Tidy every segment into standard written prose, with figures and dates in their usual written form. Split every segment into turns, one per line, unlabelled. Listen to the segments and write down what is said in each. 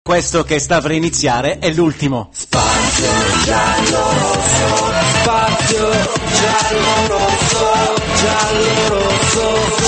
Questo che sta per iniziare è l'ultimo.
Spazio giallo-rosso, spazio giallo-rosso, giallo-rosso.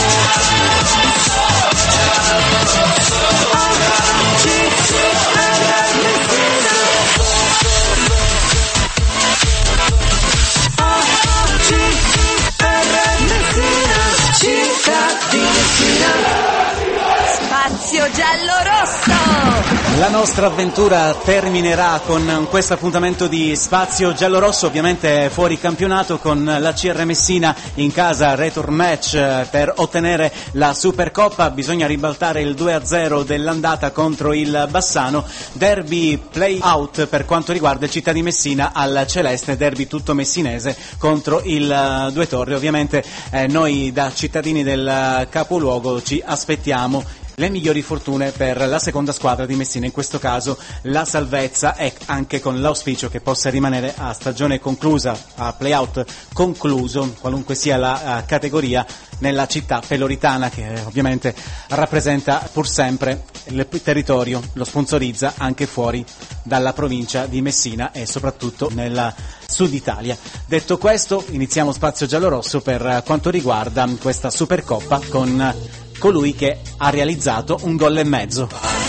Spazio giallo-rosso.
La nostra avventura terminerà con questo appuntamento di Spazio giallo-rosso, ovviamente fuori campionato, con la CR Messina in casa, return match per ottenere la Supercoppa. Bisogna ribaltare il 2-0 dell'andata contro il Bassano. Derby play out per quanto riguarda il Città di Messina al Celeste, derby tutto messinese contro il Due Torri. Ovviamente noi da cittadini del capoluogo ci aspettiamo le migliori fortune per la seconda squadra di Messina, in questo caso la salvezza, e anche con l'auspicio che possa rimanere a stagione conclusa, a play-out concluso, qualunque sia la categoria, nella città peloritana, che ovviamente rappresenta pur sempre il territorio, lo sponsorizza anche fuori dalla provincia di Messina e soprattutto nel Sud Italia. Detto questo, iniziamo Spazio giallorosso per quanto riguarda questa Supercoppa con colui che ha realizzato un gol e mezzo.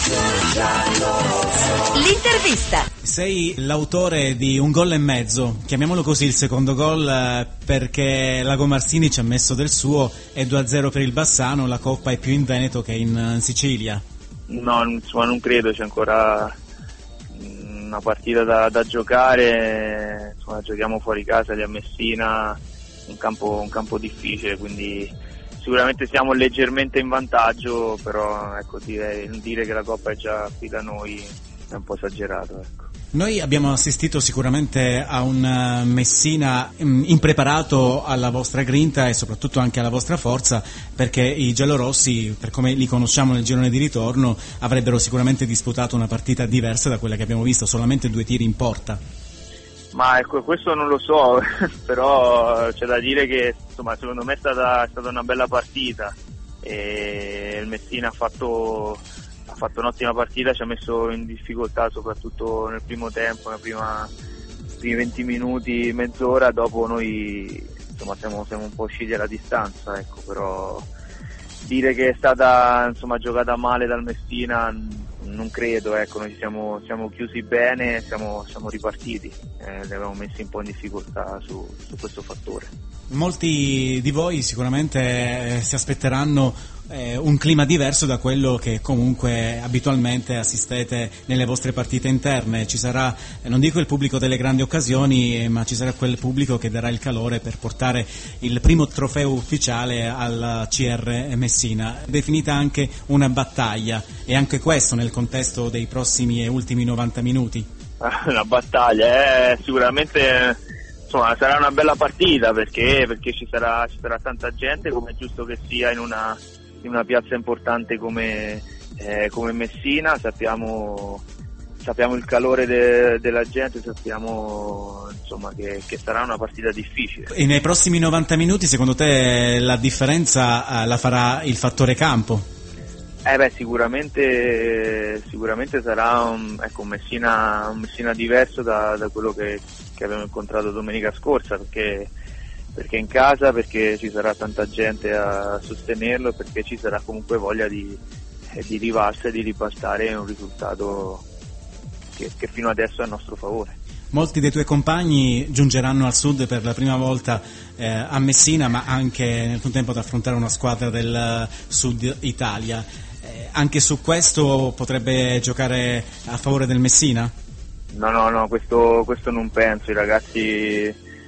L'intervista.
Sei l'autore di un gol e mezzo, chiamiamolo così, il secondo gol, perché Lago Marsini ci ha messo del suo, è 2-0 per il Bassano, la Coppa è più in Veneto che in Sicilia.
No, insomma, non credo, c'è ancora una partita da giocare, insomma, giochiamo fuori casa lì a Messina, un campo difficile, quindi sicuramente siamo leggermente in vantaggio, però ecco, dire che la Coppa è già qui da noi è un po' esagerato, ecco.
Noi abbiamo assistito sicuramente a un Messina impreparato alla vostra grinta e soprattutto anche alla vostra forza, perché i giallorossi, per come li conosciamo nel girone di ritorno, avrebbero sicuramente disputato una partita diversa da quella che abbiamo visto, solamente 2 tiri in porta.
Ma ecco, questo non lo so, però c'è da dire che insomma secondo me è stata una bella partita e il Messina ha fatto un'ottima partita, ci ha messo in difficoltà soprattutto nel primo tempo, nei primi 20 minuti, mezz'ora. Dopo noi insomma siamo un po' usciti alla distanza, ecco, però dire che è stata insomma giocata male dal Messina non credo, ecco, noi siamo chiusi bene, siamo ripartiti, li avevamo messi un po' in difficoltà su questo fattore.
Molti di voi sicuramente si aspetteranno un clima diverso da quello che comunque abitualmente assistete nelle vostre partite interne. Ci sarà, non dico il pubblico delle grandi occasioni, ma ci sarà quel pubblico che darà il calore per portare il primo trofeo ufficiale al CR Messina, definita anche una battaglia, e anche questo nel contesto dei prossimi e ultimi 90 minuti.
Una battaglia, sicuramente insomma sarà una bella partita perché ci sarà tanta gente, come è giusto che sia in una piazza importante come Messina. Sappiamo il calore della gente, sappiamo insomma che sarà una partita difficile.
E nei prossimi 90 minuti secondo te la differenza la farà il fattore campo?
Sicuramente sarà un Messina diverso da quello che abbiamo incontrato domenica scorsa, perché in casa, perché ci sarà tanta gente a sostenerlo e perché ci sarà comunque voglia di rivalsa e di ribaltare un risultato che fino adesso è a nostro favore.
Molti dei tuoi compagni giungeranno al sud per la prima volta a Messina, ma anche nel contempo ad affrontare una squadra del sud Italia. Anche su questo potrebbe giocare a favore del Messina?
No, questo non penso. I ragazzi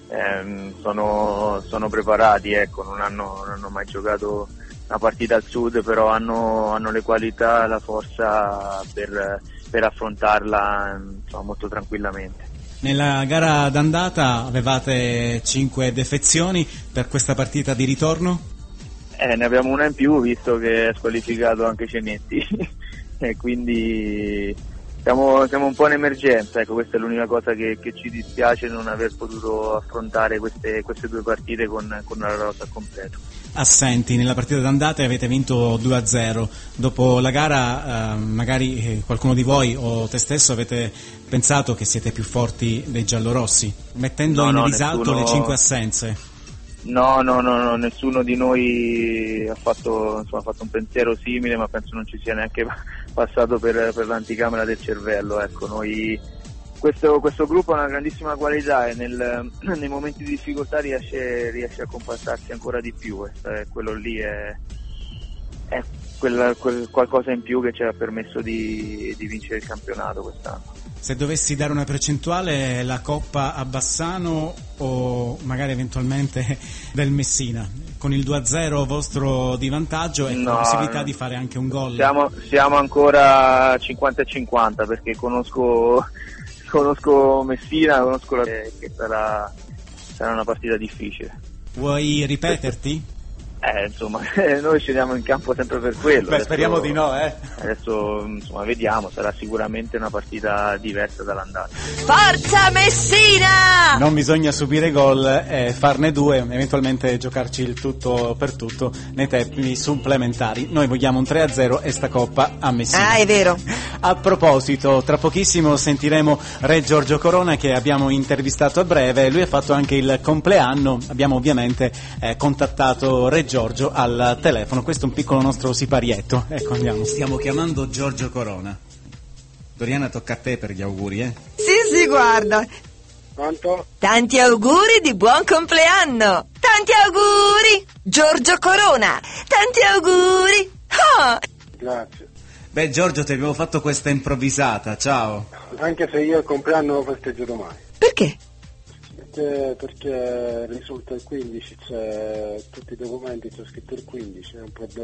sono preparati, ecco, non hanno mai giocato una partita al sud, però hanno le qualità, la forza per affrontarla insomma, molto tranquillamente.
Nella gara d'andata avevate 5 defezioni, per questa partita di ritorno?
Ne abbiamo una in più, visto che è squalificato anche Cenetti e quindi siamo un po' in emergenza, ecco, questa è l'unica cosa che ci dispiace, non aver potuto affrontare queste due partite con la rosa completa.
Assenti nella partita d'andata e avete vinto 2-0. Dopo la gara magari qualcuno di voi o te stesso avete pensato che siete più forti dei giallorossi, mettendo in risalto le 5 assenze.
No, nessuno di noi ha fatto un pensiero simile, ma penso non ci sia neanche passato per l'anticamera del cervello, ecco. Noi questo gruppo ha una grandissima qualità e nei momenti di difficoltà riesce a compattarsi ancora di più, quello lì è quel qualcosa in più che ci ha permesso di vincere il campionato quest'anno.
Se dovessi dare una percentuale, la Coppa a Bassano o magari eventualmente del Messina, con il 2-0 vostro di vantaggio e la possibilità di fare anche un gol?
Siamo ancora 50-50, perché conosco Messina, che sarà una partita difficile.
Vuoi ripeterti?
Insomma, noi scendiamo in campo sempre per quello.
Beh, speriamo di no,
Adesso, insomma, vediamo, sarà sicuramente una partita diversa dall'andata.
Forza Messina!
Non bisogna subire gol e farne 2, eventualmente giocarci il tutto per tutto nei tempi supplementari. Noi vogliamo un 3-0 e sta Coppa a Messina.
Ah, è vero.
A proposito, tra pochissimo sentiremo Re Giorgio Corona, che abbiamo intervistato a breve. Lui ha fatto anche il compleanno, abbiamo ovviamente contattato Re Giorgio al telefono. Questo è un piccolo nostro siparietto. Ecco, andiamo. Stiamo chiamando Giorgio Corona. Doriana, tocca a te per gli auguri,
Sì, guarda.
Quanto?
Tanti auguri di buon compleanno. Tanti auguri, Giorgio Corona. Tanti auguri. Oh.
Grazie.
Beh, Giorgio, ti abbiamo fatto questa improvvisata. Ciao.
Anche se io il compleanno lo festeggio domani.
Perché?
Perché risulta il 15, c'è tutti i documenti, c'è scritto il 15, è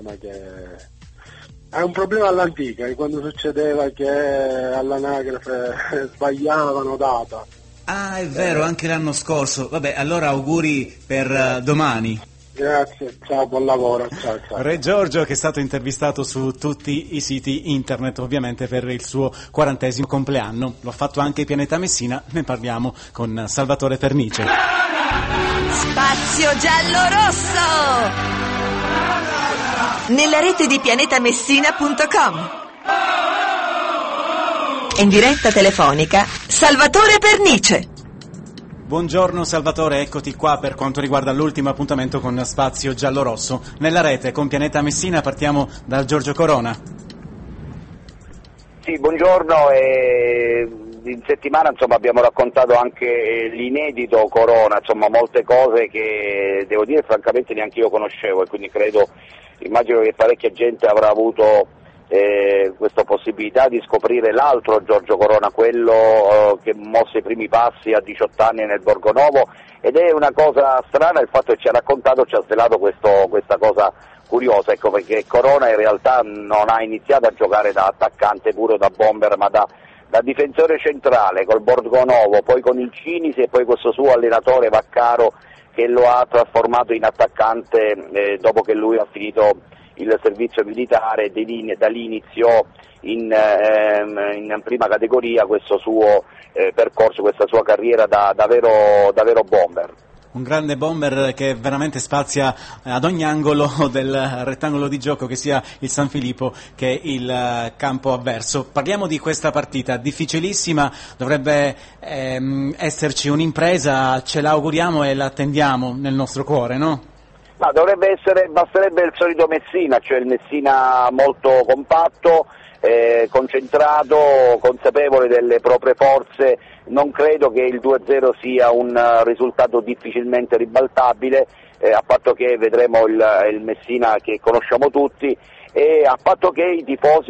un problema all'antica, di quando succedeva che all'anagrafe sbagliavano data.
Ah, è vero, anche l'anno scorso. Vabbè, allora auguri per domani.
Grazie, ciao, buon lavoro, ciao.
Re Giorgio, che è stato intervistato su tutti i siti internet, ovviamente per il suo 40° compleanno. Lo ha fatto anche Pianeta Messina, ne parliamo con Salvatore Pernice.
Spazio giallo-rosso! Nella rete di pianetamessina.com. In diretta telefonica, Salvatore Pernice.
Buongiorno Salvatore, eccoti qua per quanto riguarda l'ultimo appuntamento con Spazio Giallorosso. Nella rete con Pianeta Messina partiamo da Giorgio Corona.
Sì, buongiorno. In settimana abbiamo raccontato anche l'inedito Corona, molte cose che devo dire francamente neanche io conoscevo, e quindi immagino che parecchia gente avrà avuto questa possibilità di scoprire l'altro Giorgio Corona, quello che mosse i primi passi a 18 anni nel Borgonovo, ed è una cosa strana il fatto che ci ha raccontato, ci ha svelato questa cosa curiosa, ecco, perché Corona in realtà non ha iniziato a giocare da attaccante puro, da bomber, ma da difensore centrale col Borgonovo, poi con il Cinisi e poi questo suo allenatore Vaccaro che lo ha trasformato in attaccante dopo che lui ha finito il servizio militare, e da lì iniziò in prima categoria questo suo percorso, questa sua carriera da vero bomber.
Un grande bomber che veramente spazia ad ogni angolo del rettangolo di gioco, che sia il San Filippo che il campo avverso. Parliamo di questa partita difficilissima, dovrebbe esserci un'impresa, ce l'auguriamo e la attendiamo nel nostro cuore, no?
Ma basterebbe il solito Messina, cioè il Messina molto compatto, concentrato, consapevole delle proprie forze. Non credo che il 2-0 sia un risultato difficilmente ribaltabile, a patto che vedremo il Messina che conosciamo tutti, e a patto che i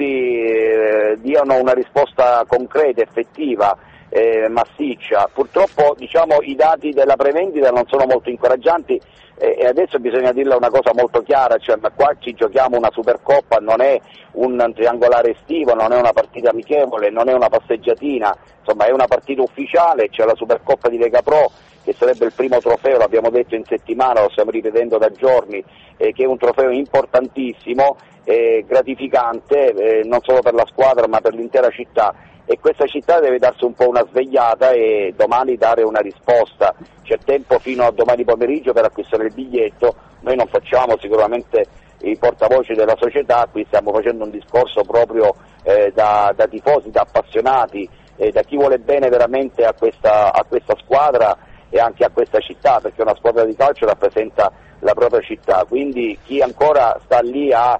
tifosi diano una risposta concreta, effettiva, massiccia. Purtroppo i dati della prevendita non sono molto incoraggianti, e adesso bisogna dirla una cosa molto chiara, ma qua ci giochiamo una Supercoppa, non è un triangolare estivo, non è una partita amichevole, non è una passeggiatina, è una partita ufficiale. C'è la Supercoppa di Lega Pro, che sarebbe il primo trofeo, l'abbiamo detto in settimana, lo stiamo ripetendo da giorni, che è un trofeo importantissimo, gratificante, non solo per la squadra ma per l'intera città, e questa città deve darsi un po' una svegliata e domani dare una risposta. C'è tempo fino a domani pomeriggio per acquistare il biglietto, noi non facciamo sicuramente i portavoce della società, qui stiamo facendo un discorso proprio da tifosi, da appassionati, da chi vuole bene veramente a questa squadra e anche a questa città, perché una squadra di calcio rappresenta la propria città, quindi chi ancora sta lì a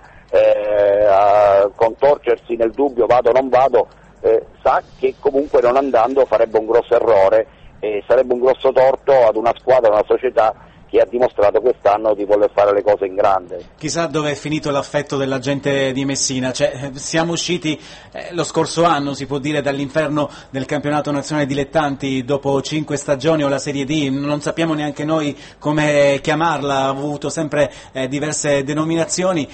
contorcersi nel dubbio vado o non vado, sa che comunque non andando farebbe un grosso errore e sarebbe un grosso torto ad una squadra, a una società che ha dimostrato quest'anno di voler fare le cose in grande.
Chissà dove è finito l'affetto della gente di Messina, siamo usciti lo scorso anno, si può dire, dall'inferno del campionato nazionale dilettanti dopo 5 stagioni o la Serie D, non sappiamo neanche noi come chiamarla, ha avuto sempre diverse denominazioni.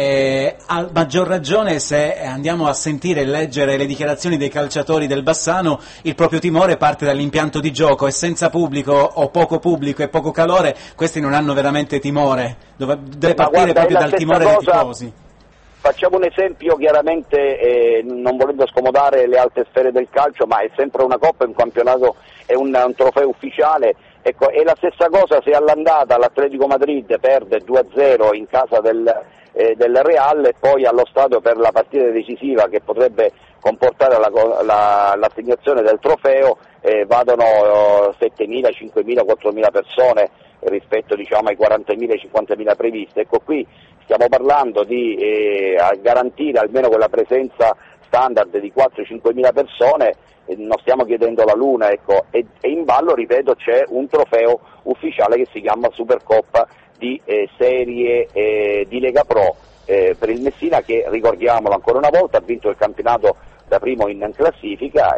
A maggior ragione se andiamo a sentire e leggere le dichiarazioni dei calciatori del Bassano, il proprio timore parte dall'impianto di gioco e senza pubblico o poco pubblico e poco calore questi non hanno veramente timore, deve partire proprio dal timore dei tifosi.
Facciamo un esempio chiaramente, non volendo scomodare le alte sfere del calcio, ma è sempre una coppa, è un campionato, è un trofeo ufficiale. Ecco, è la stessa cosa se all'andata l'Atletico Madrid perde 2-0 in casa del Real e poi allo stadio per la partita decisiva che potrebbe comportare l'assegnazione del trofeo vadono 7.000, 5.000, 4.000 persone rispetto ai 40.000 e 50.000 previsti. Ecco, qui stiamo parlando di garantire almeno quella presenza standard di 4-5.000 persone, non stiamo chiedendo la luna, ecco, e in ballo, ripeto, c'è un trofeo ufficiale che si chiama Supercoppa di Serie di Lega Pro per il Messina, che, ricordiamolo ancora una volta, ha vinto il campionato da primo in classifica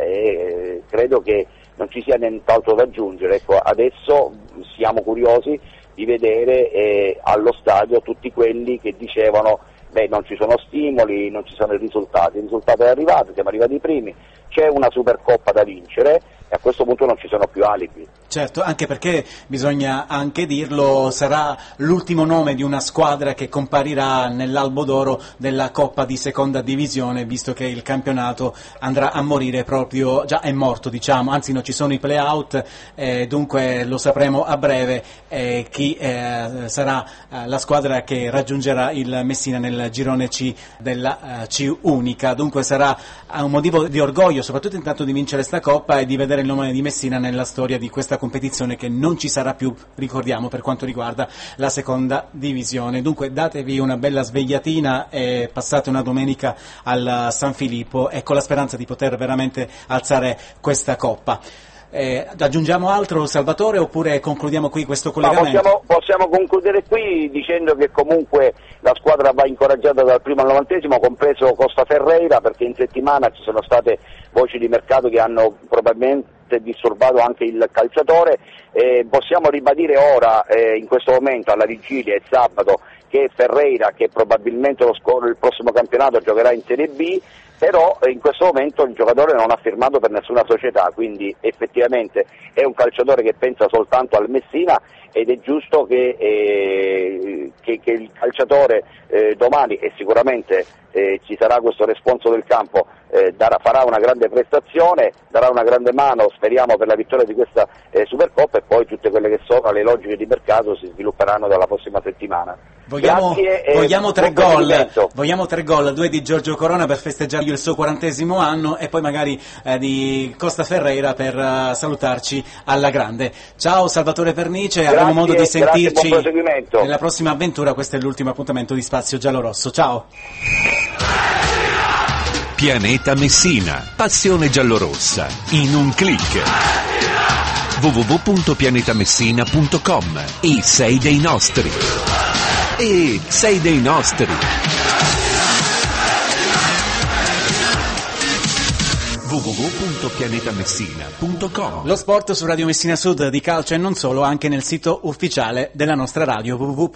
e credo che non ci sia nient'altro da aggiungere. Ecco, adesso siamo curiosi di vedere allo stadio tutti quelli che dicevano non ci sono stimoli, non ci sono i risultato è arrivato, siamo arrivati i primi, c'è una Supercoppa da vincere e a questo punto non ci sono più alibi.
Certo, anche perché bisogna anche dirlo, sarà l'ultimo nome di una squadra che comparirà nell'albo d'oro della Coppa di Seconda Divisione, visto che il campionato andrà a morire proprio, già è morto diciamo, anzi non ci sono i play-out, dunque lo sapremo a breve chi sarà la squadra che raggiungerà il Messina nel girone C della C unica, dunque sarà un motivo di orgoglio, soprattutto intanto di vincere sta Coppa e di vedere il nome di Messina nella storia di questa competizione che non ci sarà più, ricordiamo, per quanto riguarda la Seconda Divisione. Dunque datevi una bella svegliatina e passate una domenica al San Filippo e con la speranza di poter veramente alzare questa Coppa. Aggiungiamo altro, Salvatore, oppure concludiamo qui questo collegamento?
No, possiamo concludere qui dicendo che comunque la squadra va incoraggiata dal primo al 90°, compreso Costa Ferreira, perché in settimana ci sono state voci di mercato che hanno probabilmente disturbato anche il calciatore. Possiamo ribadire ora, in questo momento, alla vigilia, il sabato, che Ferreira, che probabilmente il prossimo campionato giocherà in Serie B, però in questo momento il giocatore non ha firmato per nessuna società, quindi effettivamente è un calciatore che pensa soltanto al Messina ed è giusto che il calciatore domani, e sicuramente ci sarà questo responso del campo, farà una grande prestazione, darà una grande mano, speriamo, per la vittoria di questa Supercoppa, e poi tutte quelle che sono le logiche di mercato si svilupperanno dalla prossima settimana.
Vogliamo 3 gol, 2 di Giorgio Corona per festeggiare il suo 40° anno e poi magari di Costa Ferreira per salutarci alla grande. Ciao Salvatore Pernice, avremo modo di sentirci nella prossima avventura, questo è l'ultimo appuntamento di Spazio Giallorosso, ciao!
Pianeta Messina, passione giallorossa, in un click. www.pianetamessina.com e sei dei nostri. www.pianetamessina.com.
Lo sport su Radio Messina Sud di calcio e non solo, anche nel sito ufficiale della nostra radio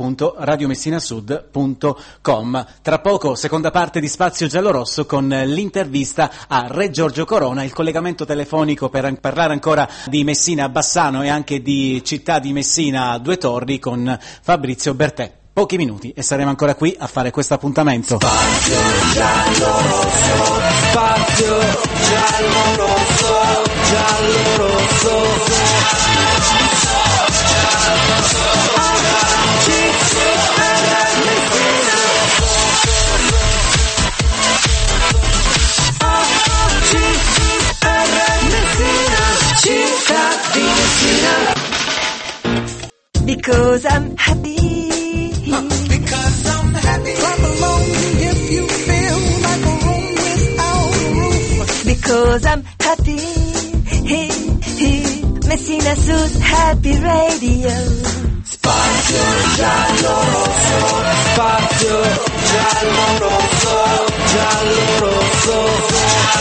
www.radiomessinasud.com. Tra poco seconda parte di Spazio Giallorosso con l'intervista a Re Giorgio Corona, il collegamento telefonico per parlare ancora di Messina Bassano e anche di città di Messina Due Torri con Fabrizio Bertè. pochi minuti e saremo ancora qui a fare questo appuntamento.
Spazio giallo-rosso, spazio giallo-rosso, giallo-rosso.
Because I'm happy.
Because I'm happy. Clap along if you feel like a room without a roof.
Because I'm happy. Messina Su's Happy Radio.
Spazio giallo-rosso, spazio giallo-rosso, giallo-rosso.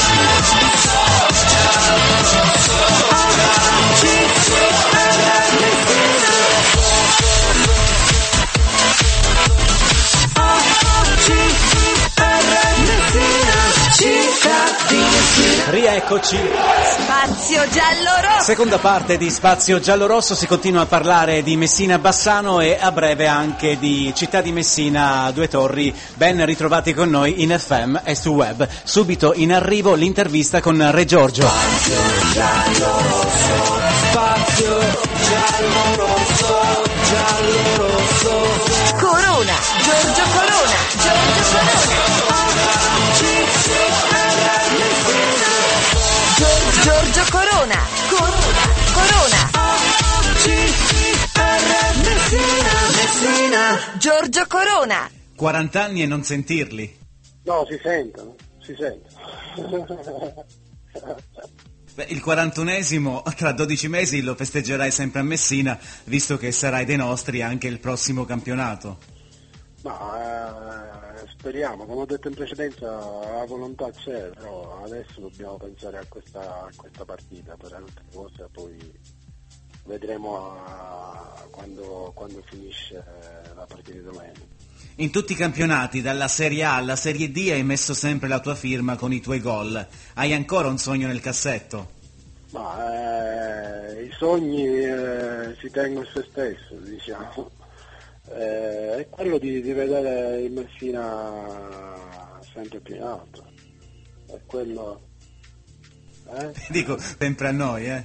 Rieccoci.
Spazio giallo-rosso.
Seconda parte di Spazio Giallorosso, si continua a parlare di Messina Bassano e a breve anche di Città di Messina Due Torri. Ben ritrovati con noi in FM e su web. Subito in arrivo l'intervista con Re Giorgio.
Spazio giallo-rosso, spazio giallo-rosso, giallo-rosso.
Corona, Giorgio Corona, Giorgio Corona. Giorgio Corona, Corona. Messina. Giorgio Corona.
40 anni e non sentirli.
No, si sentono.
Beh, il 41esimo tra 12 mesi lo festeggerai sempre a Messina, visto che sarai dei nostri anche il prossimo campionato.
Speriamo, come ho detto in precedenza, la volontà c'è, però adesso dobbiamo pensare a questa partita, per altre cose poi vedremo quando finisce la partita di domenica.
In tutti i campionati, dalla Serie A alla Serie D, hai messo sempre la tua firma con i tuoi gol. Hai ancora un sogno nel cassetto?
I sogni si tengono se stesso, diciamo. È quello di vedere il Messina sempre più in alto. È quello.
Dico, sempre a noi,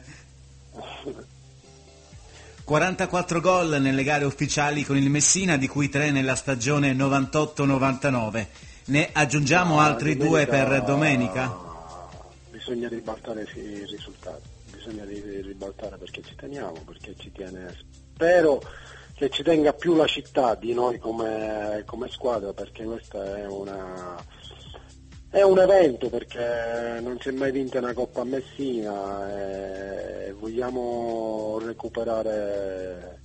44 gol nelle gare ufficiali con il Messina, di cui 3 nella stagione 98-99. Ne aggiungiamo altri 2 per domenica?
Bisogna ribaltare i risultati, bisogna ribaltare perché ci teniamo, perché ci tiene. Spero che ci tenga più la città di noi come squadra, perché questo è un evento, perché non si è mai vinta una Coppa a Messina e vogliamo recuperare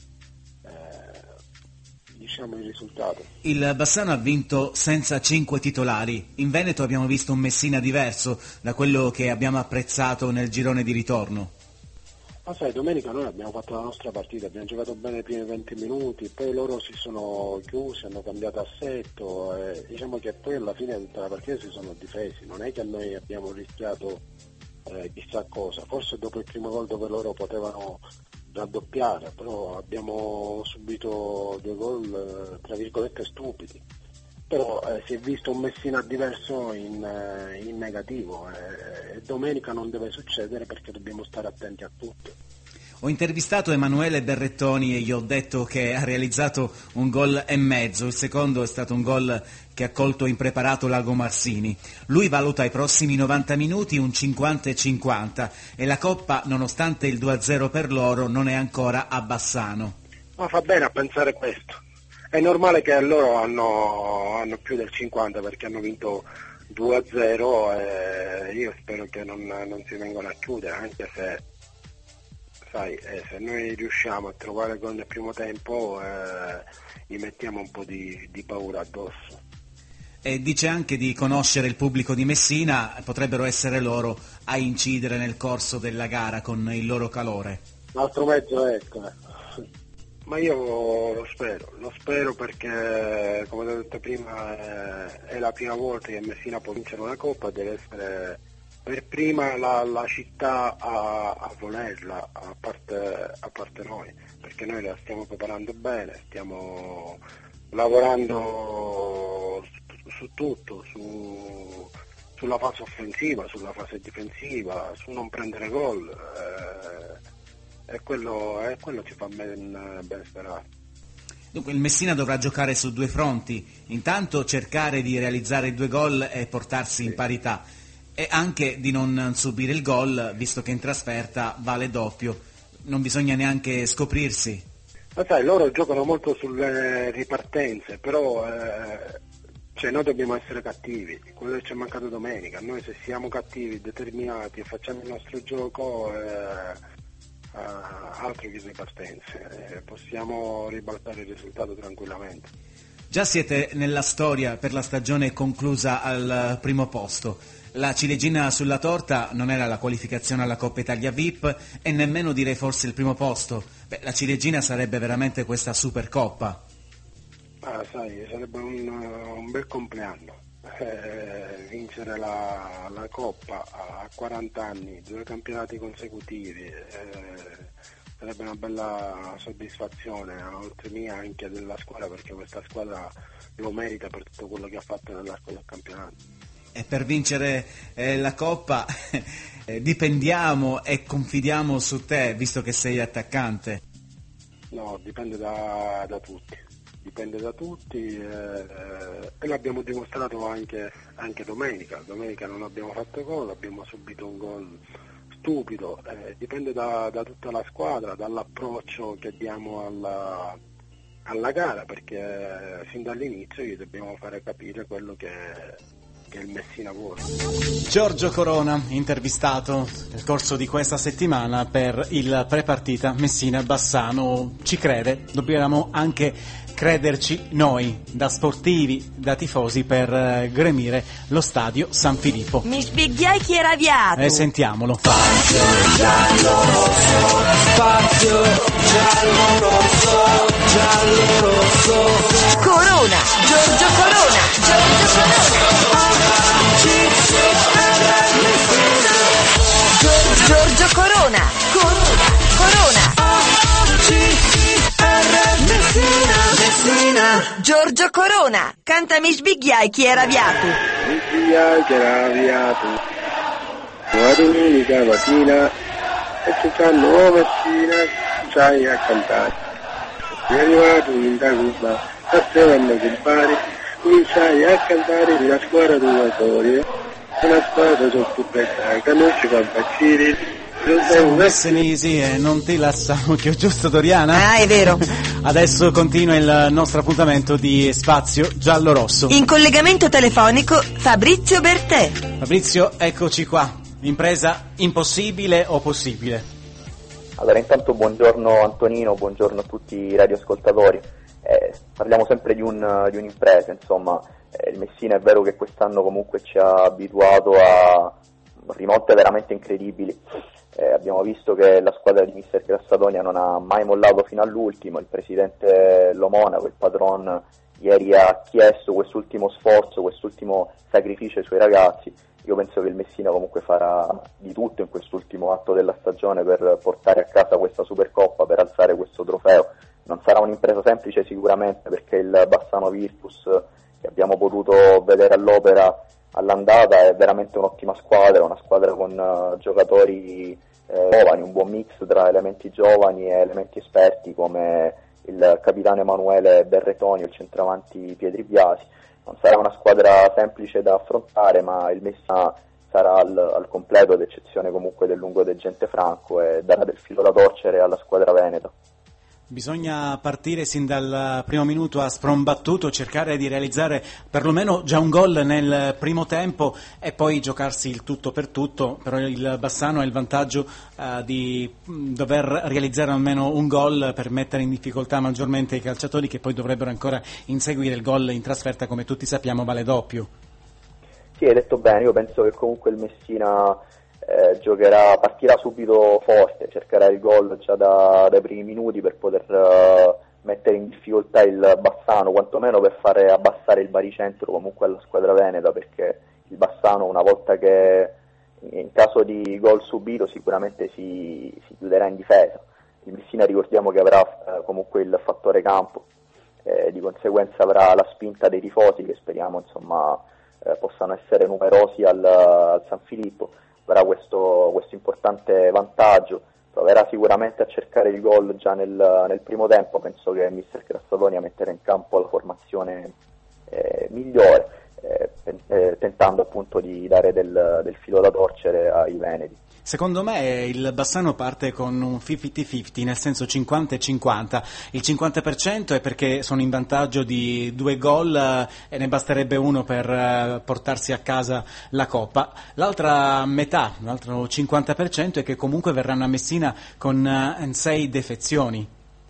il risultato.
Il Bassano ha vinto senza 5 titolari. In Veneto abbiamo visto un Messina diverso da quello che abbiamo apprezzato nel girone di ritorno.
Ma sai, domenica noi abbiamo fatto la nostra partita, abbiamo giocato bene i primi 20 minuti, poi loro si sono chiusi, hanno cambiato assetto e diciamo che poi alla fine di tutta la partita si sono difesi, non è che noi abbiamo rischiato chissà cosa, forse dopo il primo gol dove loro potevano raddoppiare, però abbiamo subito 2 gol tra virgolette stupidi. Però si è visto un Messina diverso in negativo e domenica non deve succedere perché dobbiamo stare attenti a tutto.
Ho intervistato Emanuele Berrettoni e gli ho detto che ha realizzato un gol e mezzo, il secondo è stato un gol che ha colto impreparato Lago Marsini. Lui valuta i prossimi 90 minuti un 50-50 e la Coppa, nonostante il 2-0 per loro, non è ancora a Bassano.
Ma fa bene a pensare questo. È normale che loro hanno più del 50 perché hanno vinto 2-0 e io spero che non si vengano a chiudere, anche se sai, se noi riusciamo a trovare gol nel primo tempo gli mettiamo un po' di paura addosso.
E dice anche di conoscere il pubblico di Messina, potrebbero essere loro a incidere nel corso della gara con il loro calore.
L'altro mezzo ecco. Ma io lo spero perché, come ho detto prima, è la prima volta che Messina può vincere una Coppa, deve essere per prima la città a volerla, a parte noi, perché noi la stiamo preparando bene, stiamo lavorando su tutto, sulla fase offensiva, sulla fase difensiva, su non prendere gol, e quello ci fa ben sperare.
Dunque il Messina dovrà giocare su due fronti, intanto cercare di realizzare 2 gol e portarsi in parità, e anche di non subire il gol, visto che in trasferta vale doppio, non bisogna neanche scoprirsi.
Ma sai, loro giocano molto sulle ripartenze, però noi dobbiamo essere cattivi, quello che ci è mancato domenica. Noi se siamo cattivi, determinati e facciamo il nostro gioco, altro che ripartenze, possiamo ribaltare il risultato tranquillamente.
Già siete nella storia per la stagione conclusa al primo posto. La ciliegina sulla torta non era la qualificazione alla Coppa Italia VIP e nemmeno direi forse il primo posto. La ciliegina sarebbe veramente questa Supercoppa.
Sai, sarebbe un bel compleanno. Vincere la Coppa a 40 anni, 2 campionati consecutivi, sarebbe una bella soddisfazione, oltre mia anche della squadra, perché questa squadra lo merita per tutto quello che ha fatto nell'arco del campionato.
E per vincere la Coppa dipendiamo e confidiamo su te, visto che sei attaccante.
No, dipende da tutti. Dipende da tutti e l'abbiamo dimostrato anche domenica. Domenica non abbiamo fatto gol, abbiamo subito un gol stupido, dipende da tutta la squadra, dall'approccio che diamo alla gara, perché fin dall'inizio gli dobbiamo fare capire quello che il Messina vuole.
Giorgio Corona, intervistato nel corso di questa settimana per il prepartita Messina-Bassano. Ci crede, dobbiamo anche crederci noi, da sportivi, da tifosi, per gremire lo stadio San Filippo.
Mi spieghiai chi era avviato.
Sentiamolo.
Spazio giallo-rosso, spazio giallo-rosso, giallo-rosso.
Corona, Giorgio Corona, Giorgio Corona. Giorgio Corona, Corona. Giorgio Corona, canta Mi sbigliai chi era avviato.
Mi sbigliai che era avviato, una domenica mattina, e ci fanno Messina, c'hai a cantare. È arrivato in Cuba, stavano compari, cominciai a cantare una squadra di giocatori, una squadra più bella, che non ci fa impazzire.
Siamo messenisi e non ti lasciamo più, giusto Doriana?
È vero.
Adesso continua il nostro appuntamento di Spazio Giallo-Rosso.
In collegamento telefonico Fabrizio Bertè.
Fabrizio, eccoci qua. Impresa impossibile o possibile?
Allora, intanto buongiorno Antonino, buongiorno a tutti i radioascoltatori. Parliamo sempre di un'impresa, insomma. Il Messina è vero che quest'anno comunque ci ha abituato a rimonte veramente incredibili. Abbiamo visto che la squadra di Mister Grassadonia non ha mai mollato fino all'ultimo. Il presidente Lomonaco, il patron, ieri ha chiesto quest'ultimo sforzo, quest'ultimo sacrificio ai suoi ragazzi. Io penso che il Messina comunque farà di tutto in quest'ultimo atto della stagione per portare a casa questa Supercoppa, per alzare questo trofeo. Non sarà un'impresa semplice sicuramente, perché il Bassano Virtus che abbiamo potuto vedere all'opera all'andata è veramente un'ottima squadra, una squadra con giocatori giovani, un buon mix tra elementi giovani e elementi esperti come il capitano Emanuele Berretoni o il centravanti Pietri Biasi. Non sarà una squadra semplice da affrontare, ma il Messina sarà al completo, ad eccezione comunque del lungo De Gentefranco, e darà del filo da torcere alla squadra veneta.
Bisogna partire sin dal primo minuto a sprombattuto, cercare di realizzare perlomeno già un gol nel primo tempo e poi giocarsi il tutto per tutto. Però il Bassano ha il vantaggio di dover realizzare almeno un gol per mettere in difficoltà maggiormente i calciatori, che poi dovrebbero ancora inseguire il gol in trasferta, come tutti sappiamo vale doppio.
Sì, hai detto bene, io penso che comunque il Messina partirà subito forte, cercherà il gol già dai primi minuti per poter mettere in difficoltà il Bassano, quantomeno per fare abbassare il baricentro comunque alla squadra veneta, perché il Bassano, una volta che in caso di gol subito, sicuramente si chiuderà in difesa. Il Messina, ricordiamo che avrà comunque il fattore campo, di conseguenza avrà la spinta dei tifosi che speriamo insomma possano essere numerosi al San Filippo, avrà questo importante vantaggio, proverà sicuramente a cercare il gol già nel primo tempo. Penso che mister Grassadonia metterà in campo la formazione migliore, tentando appunto di dare del filo da torcere ai veneti.
Secondo me il Bassano parte con un 50-50, nel senso 50-50. Il 50% è perché sono in vantaggio di 2 gol e ne basterebbe uno per portarsi a casa la Coppa. L'altra metà, l'altro 50% è che comunque verranno a Messina con 6 defezioni.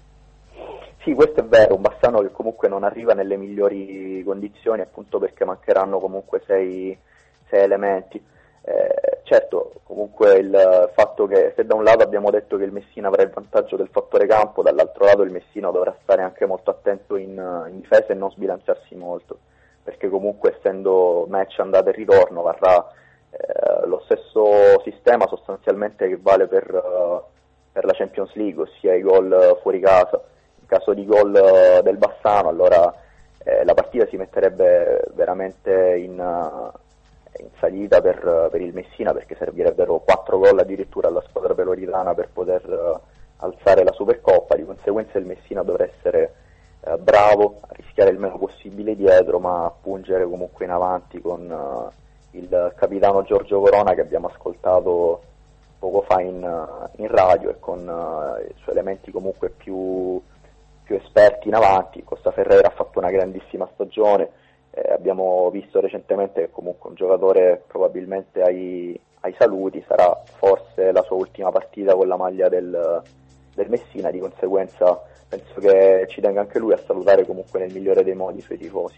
Sì, questo è vero, un Bassano che comunque non arriva nelle migliori condizioni appunto perché mancheranno comunque 6 elementi. Certo, comunque il fatto che se da un lato abbiamo detto che il Messina avrà il vantaggio del fattore campo, dall'altro lato il Messina dovrà stare anche molto attento in difesa e non sbilanciarsi molto, perché comunque essendo match andata e ritorno varrà lo stesso sistema sostanzialmente che vale per la Champions League, ossia i gol fuori casa. In caso di gol del Bassano allora la partita si metterebbe veramente in salita per il Messina, perché servirebbero 4 gol addirittura alla squadra peloritana per poter alzare la Supercoppa. Di conseguenza il Messina dovrà essere bravo a rischiare il meno possibile dietro, ma a pungere comunque in avanti con il capitano Giorgio Corona, che abbiamo ascoltato poco fa in radio, e con i suoi elementi comunque più esperti in avanti. Costa Ferreira ha fatto una grandissima stagione. Abbiamo visto recentemente che comunque un giocatore probabilmente ai saluti, sarà forse la sua ultima partita con la maglia del Messina, di conseguenza penso che ci tenga anche lui a salutare comunque nel migliore dei modi i suoi tifosi.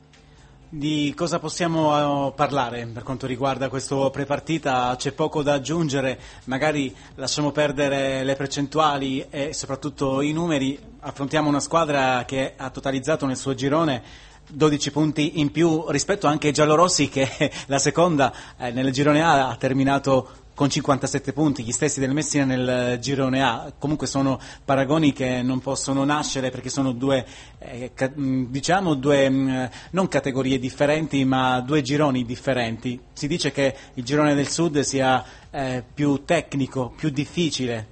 Di cosa possiamo parlare per quanto riguarda questo prepartita? C'è poco da aggiungere, magari lasciamo perdere le percentuali e soprattutto i numeri. Affrontiamo una squadra che ha totalizzato nel suo girone 12 punti in più rispetto anche ai giallorossi, che la seconda nel girone A ha terminato con 57 punti, gli stessi del Messina nel girone A. Comunque sono paragoni che non possono nascere, perché sono due non categorie differenti, ma 2 gironi differenti. Si dice che il girone del Sud sia più tecnico, più difficile.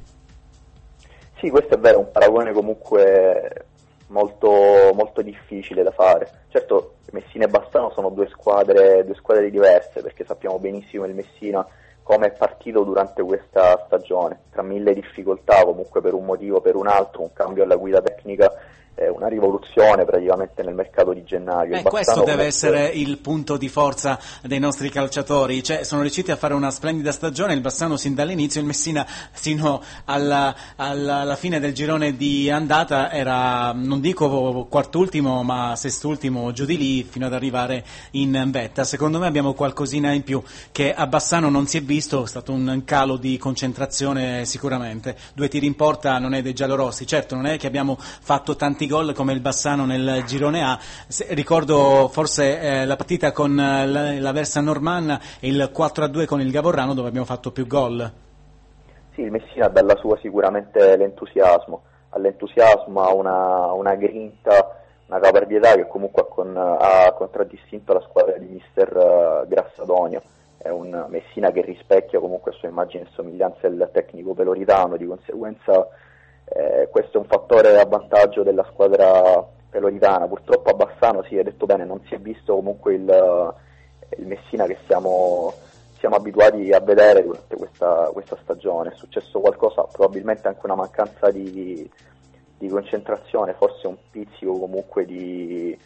Sì, questo è vero, un paragone comunque molto, molto difficile da fare. Certo, Messina e Bassano sono due squadre diverse, perché sappiamo benissimo il Messina come è partito durante questa stagione, tra mille difficoltà, comunque per un motivo o per un altro, un cambio alla guida tecnica, una rivoluzione praticamente nel mercato di gennaio. Questo deve essere il punto di forza dei nostri calciatori, cioè sono riusciti a fare una splendida stagione, il Bassano sin dall'inizio, il Messina sino alla fine del girone di andata era, non dico quart'ultimo, ma sest'ultimo, giù di lì, fino ad arrivare in vetta. Secondo me abbiamo qualcosina in più che a Bassano non si è visto, è stato un calo di concentrazione sicuramente. 2 tiri in porta non è dei giallorossi, certo non è che abbiamo fatto tanti gol come il Bassano nel girone A. Ricordo forse la partita con la Versa Normanna e il 4-2 con il Gavorrano, dove abbiamo fatto più gol. Sì, il Messina ha dalla sua sicuramente l'entusiasmo, all'entusiasmo ha una grinta, una caparbietà che comunque ha contraddistinto la squadra di mister Grassadonia. È un Messina che rispecchia comunque a sua immagine e somiglianza il tecnico peloritano, di conseguenza questo è un fattore a vantaggio della squadra peloritana. Purtroppo a Bassano, sì, hai detto bene, non si è visto comunque il Messina che siamo abituati a vedere durante questa stagione. È successo qualcosa, probabilmente anche una mancanza di concentrazione, forse un pizzico comunque di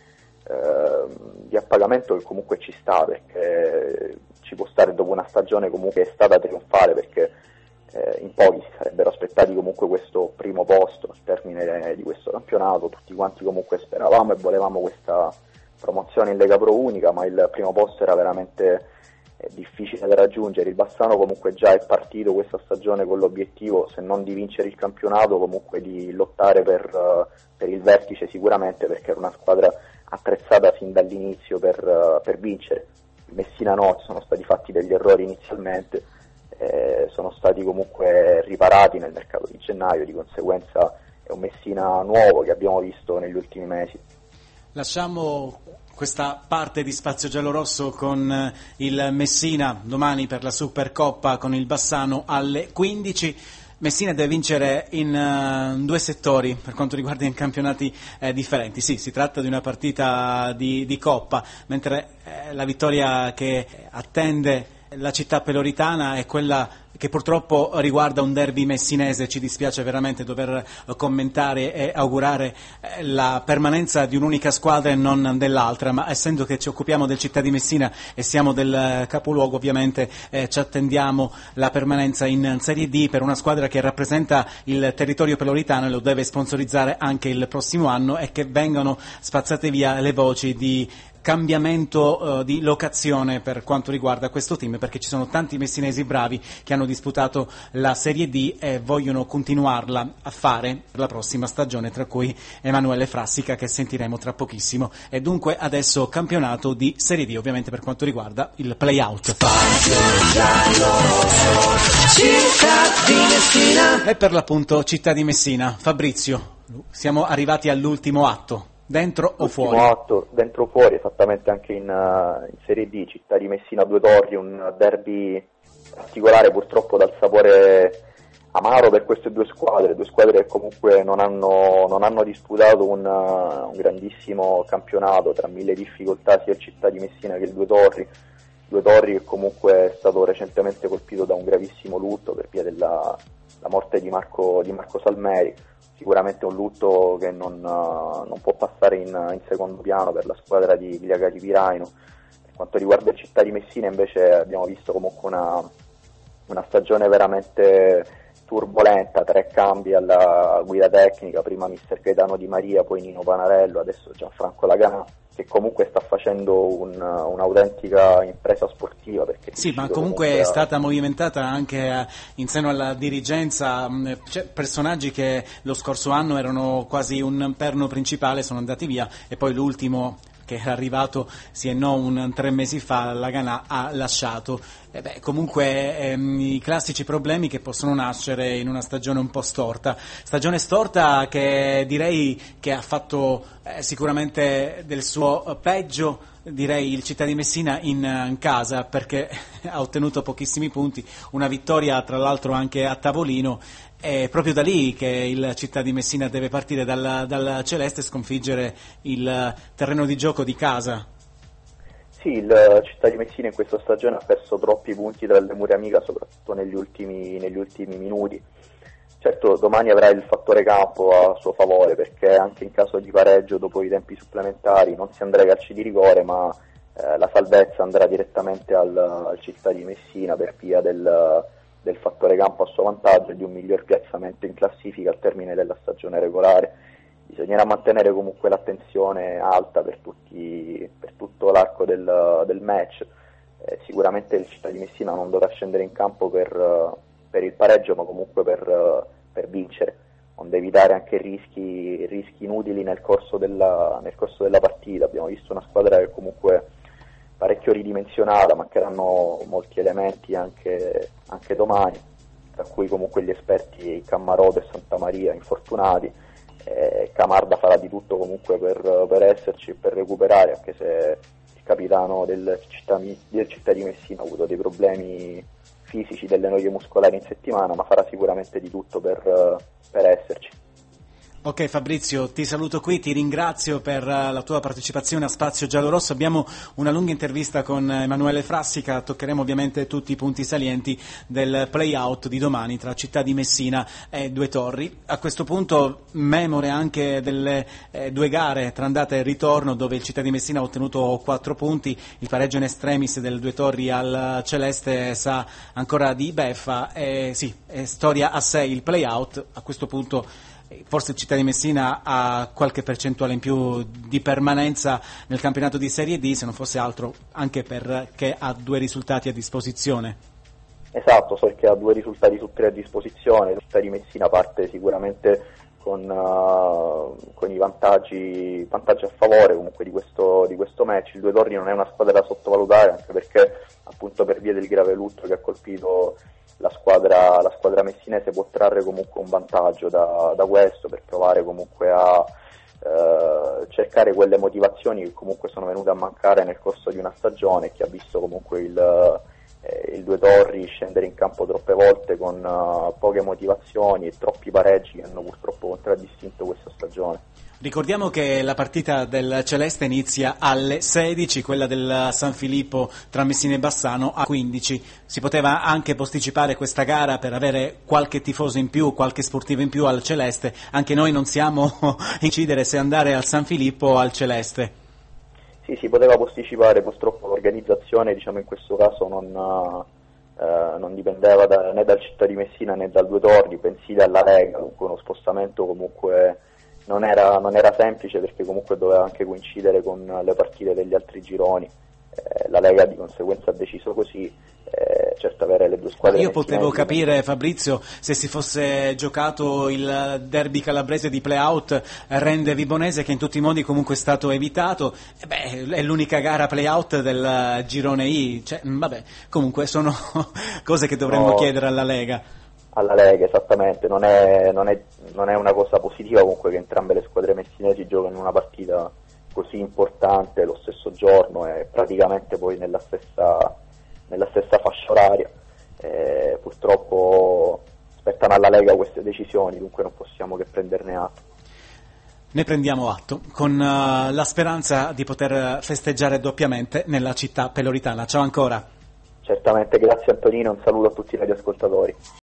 appagamento che comunque ci sta, perché ci può stare dopo una stagione comunque è stata trionfale, perché in pochi si sarebbero aspettati comunque questo primo posto al termine di questo campionato. Tutti quanti comunque speravamo e volevamo questa promozione in Lega Pro Unica, ma il primo posto era veramente difficile da raggiungere. Il Bassano comunque già è partito questa stagione con l'obiettivo, se non di vincere il campionato, comunque di lottare per il vertice sicuramente, perché era una squadra attrezzata fin dall'inizio per vincere. Il Messina no, ci sono stati fatti degli errori inizialmente, sono stati comunque riparati nel mercato di gennaio, di conseguenza è
un Messina nuovo che abbiamo visto negli ultimi mesi.
Lasciamo questa parte di Spazio Giallorosso con il Messina domani per la Supercoppa con il Bassano alle 15. Messina deve vincere in due settori per quanto riguarda i campionati differenti. Sì, si tratta di una partita di Coppa, mentre la vittoria che attende la città peloritana è quella che purtroppo riguarda un derby messinese. Ci dispiace veramente dover commentare e augurare la permanenza di un'unica squadra e non dell'altra, ma essendo che ci occupiamo del Città di Messina e siamo del capoluogo, ovviamente ci attendiamo la permanenza in Serie D per una squadra che rappresenta il territorio peloritano e lo deve sponsorizzare anche il prossimo anno, e che vengano spazzate via le voci di cambiamento di locazione per quanto riguarda questo team, perché ci sono tanti messinesi bravi che hanno disputato la Serie D e vogliono continuarla a fare per la prossima stagione, tra cui Emanuele Frassica, che sentiremo tra pochissimo. E dunque adesso campionato di Serie D, ovviamente per quanto riguarda il play-out. E per l'appunto Città di Messina. Fabrizio, siamo arrivati all'ultimo atto. Dentro o fuori?
Atto, dentro o fuori, esattamente anche in Serie D, Città di Messina Due Torri, un derby particolare purtroppo dal sapore amaro per queste due squadre che comunque non hanno disputato un grandissimo campionato, tra mille difficoltà sia il Città di Messina che il Due Torri che comunque è stato recentemente colpito da un gravissimo lutto per via della morte di Marco Salmeri. Sicuramente un lutto che non può passare in secondo piano per la squadra di Villacari Piraino. Per quanto riguarda il Città di Messina invece abbiamo visto comunque una stagione veramente turbolenta, 3 cambi alla guida tecnica, prima mister Gaetano Di Maria, poi Nino Panarello, adesso Gianfranco Lagana, che comunque sta facendo un'autentica impresa sportiva. Perché
sì, ma comunque è stata movimentata anche in seno alla dirigenza, personaggi che lo scorso anno erano quasi un perno principale sono andati via, e poi l'ultimo che era arrivato un 3 mesi fa, Lagana ha lasciato. Comunque i classici problemi che possono nascere in una stagione un po' storta che direi che ha fatto sicuramente del suo peggio, direi il Città di Messina in casa, perché ha ottenuto pochissimi punti, una vittoria tra l'altro anche a tavolino. È proprio da lì che il Città di Messina deve partire dal Celeste e sconfiggere il terreno di gioco di casa.
Sì, il Città di Messina in questa stagione ha perso troppi punti dalle mura amica, soprattutto negli ultimi minuti. Certo, domani avrà il fattore campo a suo favore, perché anche in caso di pareggio dopo i tempi supplementari non si andrà ai calci di rigore, ma la salvezza andrà direttamente al Città di Messina per via del fattore campo a suo vantaggio e di un miglior piazzamento in classifica al termine della stagione regolare. Bisognerà mantenere comunque l'attenzione alta per tutto l'arco del match. Sicuramente il Città di Messina non dovrà scendere in campo per il pareggio, ma comunque per vincere, onde evitare anche rischi inutili nel corso della partita. Abbiamo visto una squadra che comunque parecchio ridimensionata, mancheranno molti elementi anche domani, tra cui comunque gli esperti Cammaroto e Santamaria infortunati. Camarda farà di tutto comunque per esserci e per recuperare, anche se il capitano del Città di Messina ha avuto dei problemi fisici, delle noie muscolari in settimana, ma farà sicuramente di tutto per esserci.
Ok Fabrizio, ti saluto qui, ti ringrazio per la tua partecipazione a Spazio Giallorosso. Abbiamo una lunga intervista con Emanuele Frassica, toccheremo ovviamente tutti i punti salienti del play-out di domani tra Città di Messina e Due Torri. A questo punto memore anche delle 2 gare tra andata e ritorno, dove il Città di Messina ha ottenuto 4 punti, il pareggio in extremis del Due Torri al Celeste sa ancora di beffa, sì, è storia a sé il play-out. A questo punto forse il Città di Messina ha qualche percentuale in più di permanenza nel campionato di Serie D, se non fosse altro anche perché ha 2 risultati a disposizione.
Esatto, so che ha 2 risultati su 3 a disposizione. Il Città di Messina parte sicuramente con i vantaggi a favore comunque di questo match. Il Due Torri non è una squadra da sottovalutare, anche perché appunto per via del grave lutto che ha colpito la squadra messinese può trarre comunque un vantaggio da questo, per provare comunque a cercare quelle motivazioni che comunque sono venute a mancare nel corso di una stagione, che ha visto comunque il Due Torri scendere in campo troppe volte con poche motivazioni e troppi pareggi che hanno purtroppo contraddistinto questa stagione.
Ricordiamo che la partita del Celeste inizia alle 16, quella del San Filippo tra Messina e Bassano a 15. Si poteva anche posticipare questa gara per avere qualche tifoso in più, qualche sportivo in più al Celeste. Anche noi non siamo incidere se andare al San Filippo o al Celeste.
Sì, si poteva posticipare, purtroppo l'organizzazione, diciamo, in questo caso non dipendeva né dal Città di Messina né dal Due Torri, bensì dalla Lega, dunque uno spostamento comunque non era semplice, perché comunque doveva anche coincidere con le partite degli altri gironi. La Lega di conseguenza ha deciso così. Certo, avere le due squadre.
Io potevo capire, Fabrizio, se si fosse giocato il derby calabrese di play-out Rende-Vibonese, che in tutti i modi comunque è stato evitato. È l'unica gara play-out del girone I. Vabbè, comunque sono cose che dovremmo chiedere alla Lega.
Alla Lega, esattamente. Non è una cosa positiva comunque che entrambe le squadre messinesi giocano una partita così importante lo stesso giorno e praticamente poi nella stessa fascia oraria. Purtroppo spettano alla Lega queste decisioni, dunque non possiamo che prenderne atto.
Ne prendiamo atto, con la speranza di poter festeggiare doppiamente nella città peloritana. Ciao ancora.
Certamente, grazie Antonino, un saluto a tutti i radioascoltatori.